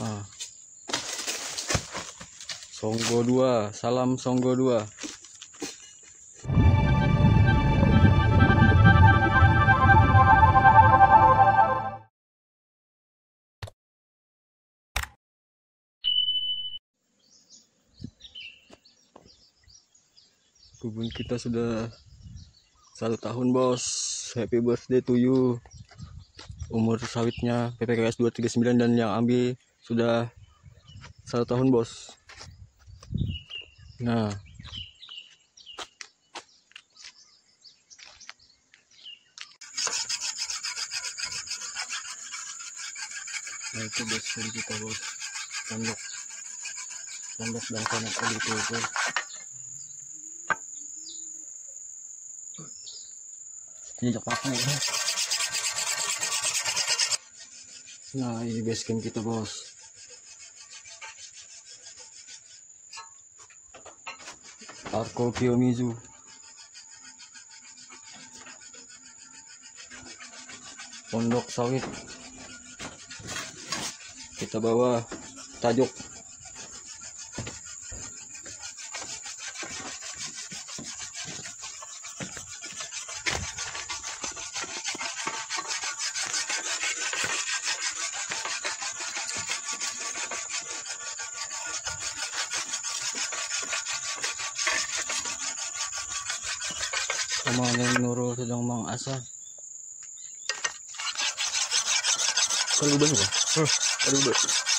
Nah, Songgo 2, salam Songgo 2. Kebun kita sudah 1 tahun, bos. Happy birthday to you. Umur sawitnya PPKS 239 dan yang ambil sudah 1 tahun, bos. Nah, itu bos dari kita, bos. Pondok dan kanak itu. Jejak paku. Nah, ini base camp kita, bos. Arko Kiyomizu. Pondok sawit. Kita bawa tajuk. Kemarin Nurul sedang mengasah. Kalau udah enggak? Kalau udah.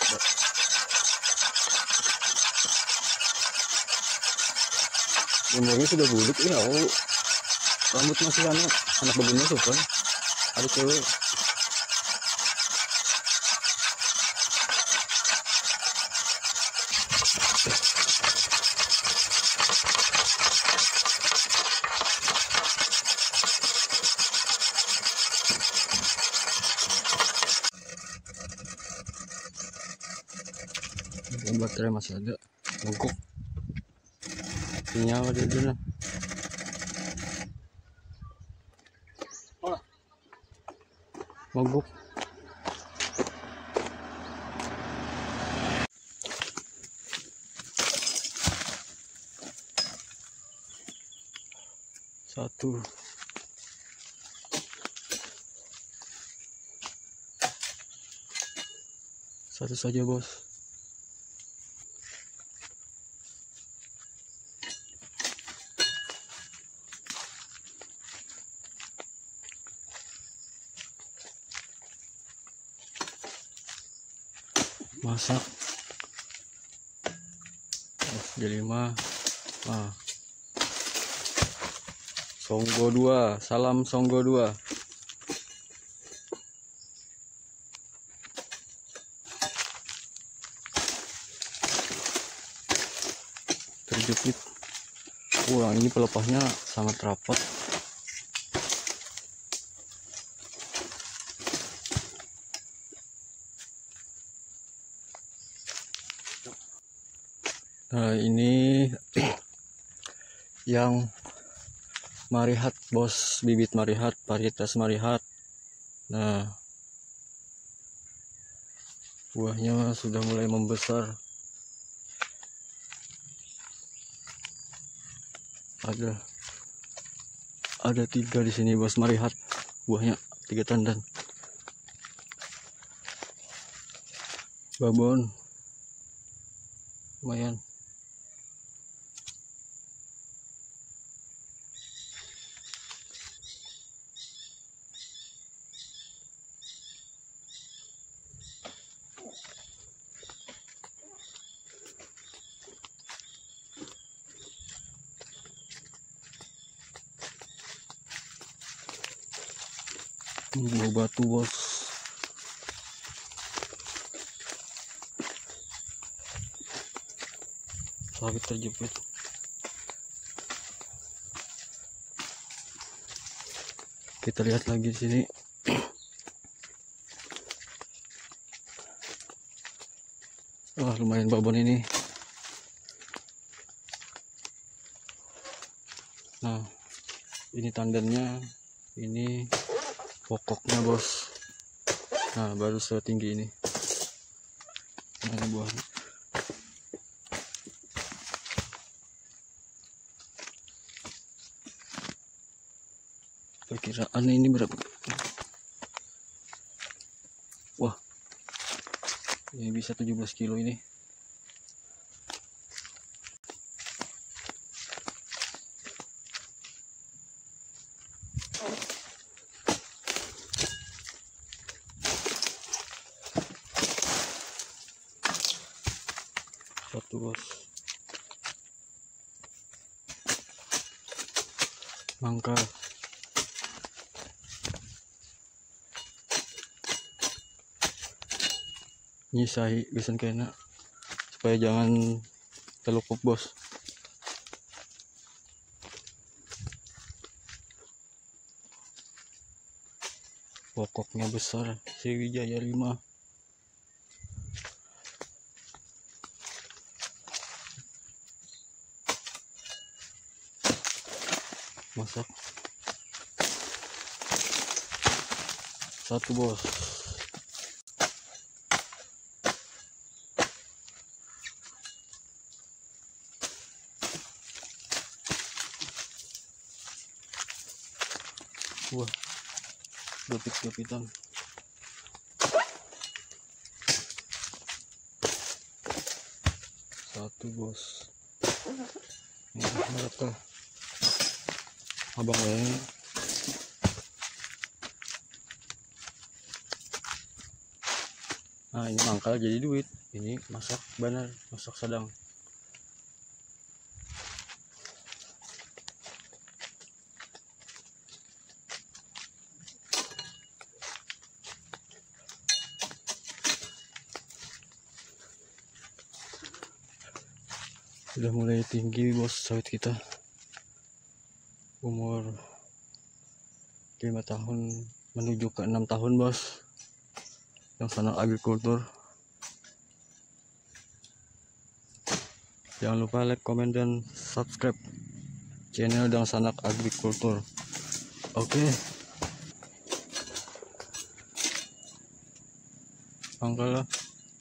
Umurnya sudah bulik ya. Oh, rambut masih anak bagunya tuh kan. Ada cewek. Baterai masih ada, mogok. Nyala dia dulu. Mogok. Satu. Satu saja, bos. Masak SD5. Nah, Songgo 2, salam Songgo 2. Terjepit. Wah, ini pelepahnya sangat rapat. Nah, ini yang marihat, bos, bibit marihat, varietas marihat. Nah, buahnya sudah mulai membesar. Ada 3 di sini, bos, marihat. Buahnya 3 tandan. Babon lumayan. Bau batu, bos. Sawit terjepit. Kita lihat lagi di sini. Wah, lumayan babon ini. Nah, ini tandannya, ini pokoknya, bos. Nah, baru setinggi ini. ini buahnya. Perkiraan ini berapa? Wah, ini bisa 17 kilo ini. Satu bos. Mangkal. Nyisai bisan kena supaya jangan terlukup bos. Pokoknya besar Sriwijaya 5. Masak satu bos. Wah, dapit-dapitan. Satu bos. Ini berapa? Abang ini. Nah, ini mangkal jadi duit. Ini masak benar, masak sedang. Sudah mulai tinggi bos sawit kita. Umur 5 tahun menuju ke 6 tahun bos. Yang Sanak Agrikultur. Jangan lupa like, komen, dan subscribe channel Dang Sanak Agrikultur. Oke. Mangkal lah.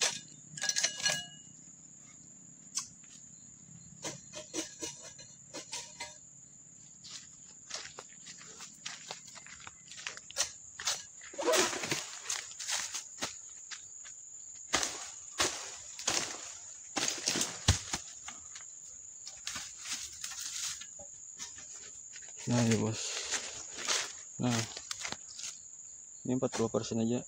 Nah ya bos. Nah, ini 40% aja.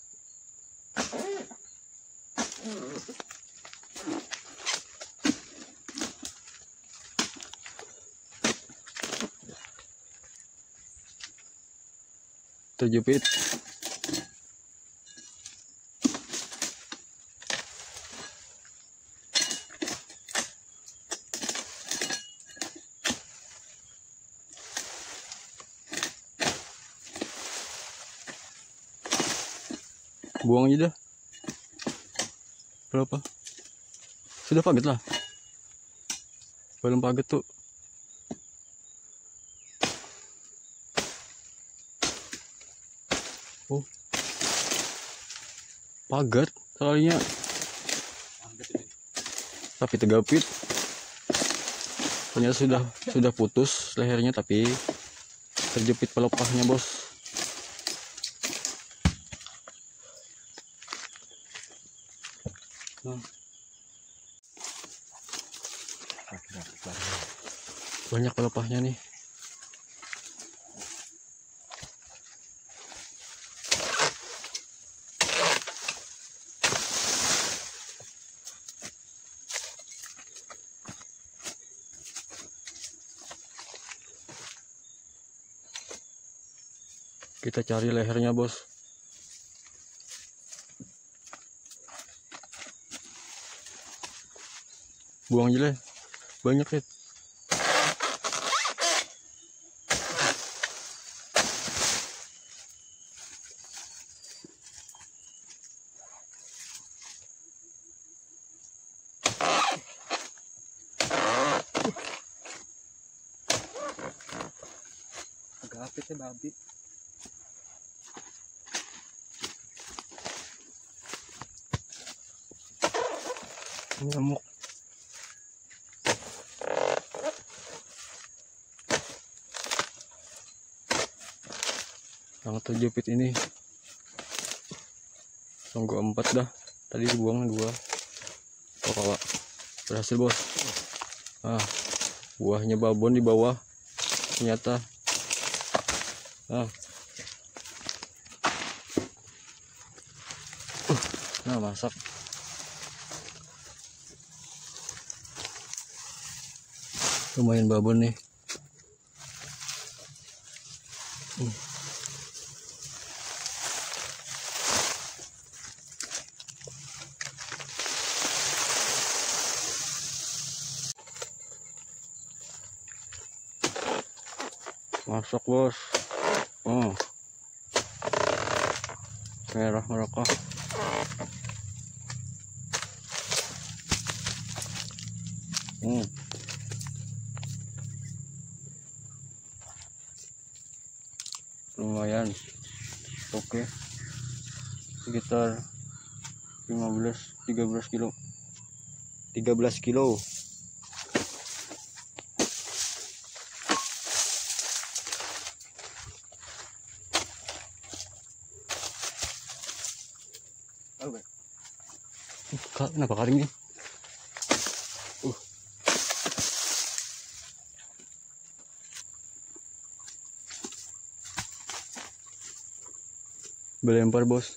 Terjepit. Buang aja dah. Berapa? Sudah paget lah. Belum paget tuh. Oh, paget soalnya. Tapi tegapit. Ternyata sudah putus lehernya, tapi terjepit pelepahnya bos. Nah. Banyak pelepahnya nih. Kita cari lehernya bos. Buang aja lah. Banyak ya. Agak apit ya babi. Nyamuk. Yang terjepit ini songgo 4 dah. Tadi dibuang 2. Oh, kalau berhasil bos. Nah, buahnya babon di bawah ternyata. Nah, masak. Lumayan babon nih. Masak bos. Merah mereka. Lumayan. Oke. Sekitar 13 kilo. 13 kilo. Kenapa kali ini? Berlempar bos.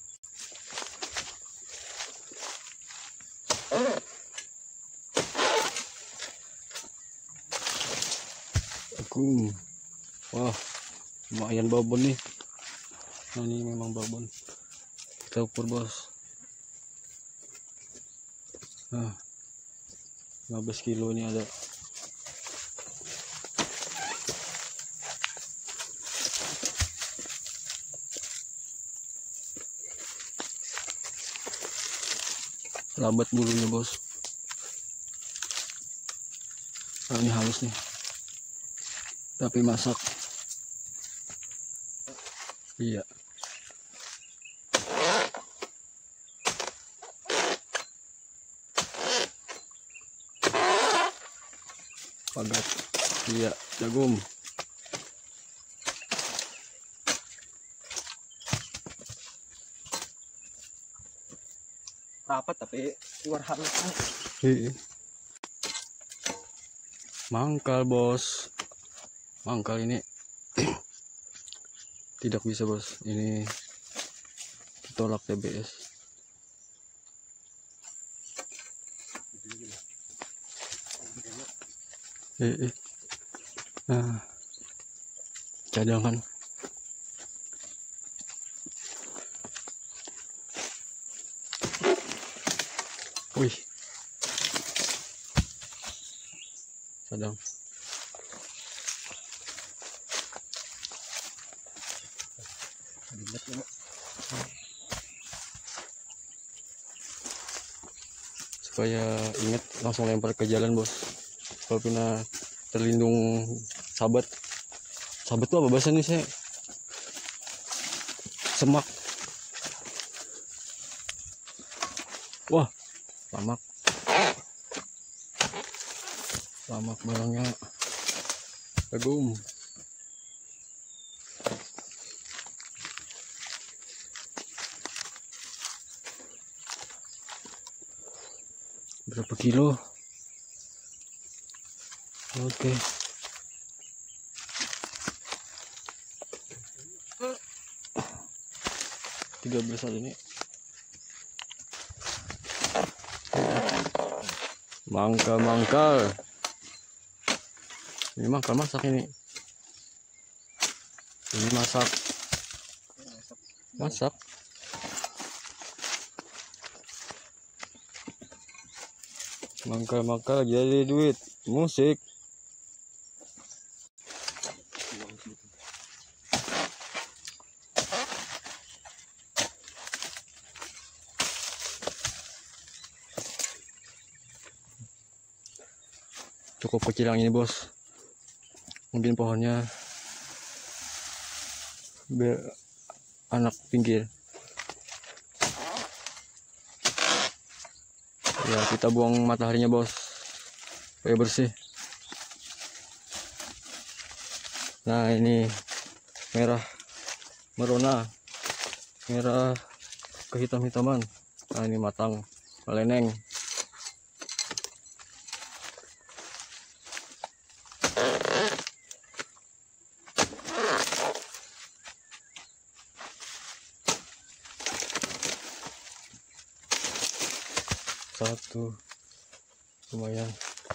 Wah, lumayan babon nih. Nah, ini memang babon. Kita ukur bos. 15 kilo ini ada. Lambat bulunya bos. Nah, ini halus nih. Tapi masak. Iya. Pagat. Iya, jagung. Rapat tapi keluar halus. Mangkal bos. Mangkal ini tidak bisa bos. Ini ditolak TBS. Nah, cadangan. Wih, cadang. Supaya ingat langsung lempar ke jalan bos. Kalau pina terlindung sahabat. Sahabat tuh apa bahasa nih saya? Semak. Wah, lamak. Lamak barangnya. Jagung. Berapa kilo? Oke. Tiga belas ini. Mangkal. Ini mangkal masak ini. Ini masak. Mangkal jadi duit. Musik. Cukup kecil yang ini bos. Mungkin pohonnya anak pinggir. Ya kita buang mataharinya bos supaya bersih. Nah ini merah merona, merah kehitam-hitaman. Nah ini matang meleneng. Satu lumayan,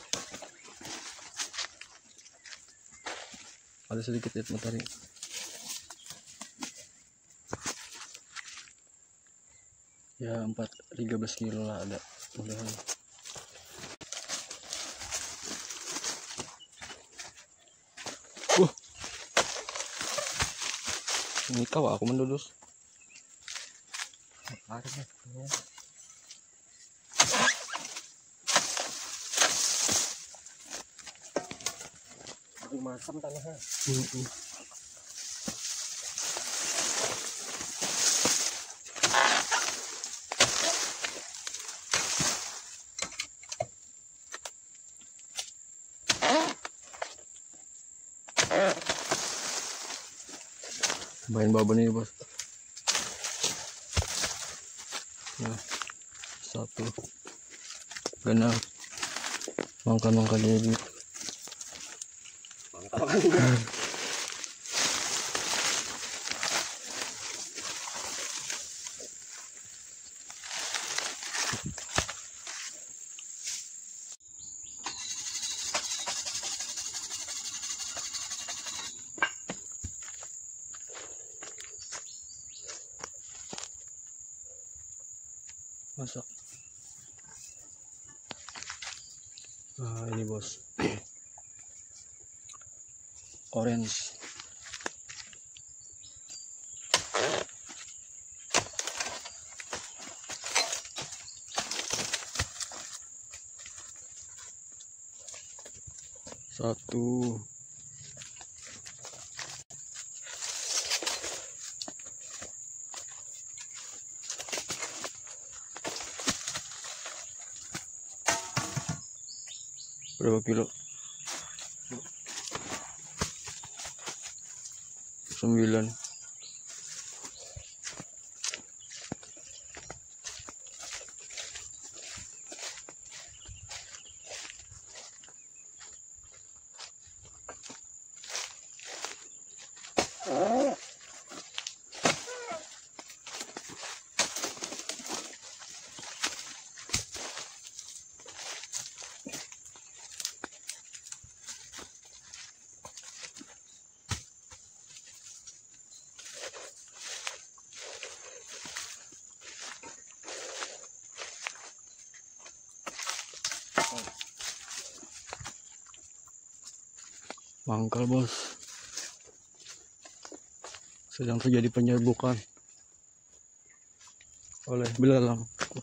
ada sedikit lihat matahari. Ya 13 kilo lah ada mudahan. Ini kau aku mendudus. Masam tanahnya. Main babon ini bos. Nah, satu genap mangka jadi. Masak. Nah ini bos, orange. Satu. Berapa kilo? 9. Mangkal bos, sedang terjadi penyerbukan oleh belalang.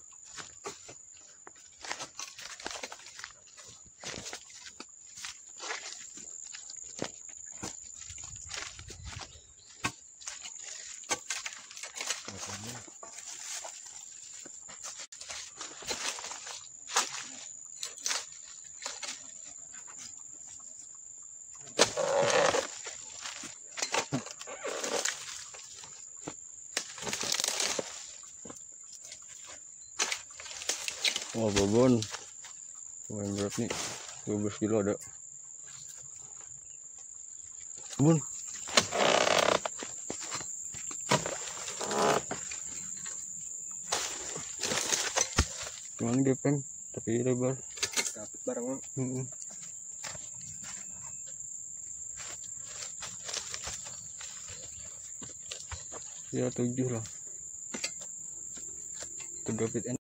Wah babon lumayan berat nih, 12 kilo ada. Bun, cuman gepeng tapi lebar. Dapat barang. Ya 7 lah. 3 feet.